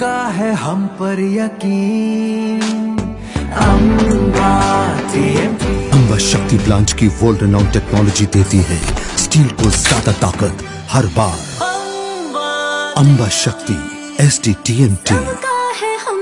का है हम पर यकीन। अम्बा TMT। अम्बा शक्ति ब्लांच की वर्ल्ड रेनाउंड टेक्नोलॉजी देती है स्टील को ज्यादा ताकत हर बार। अम्बा शक्ति ST TMT।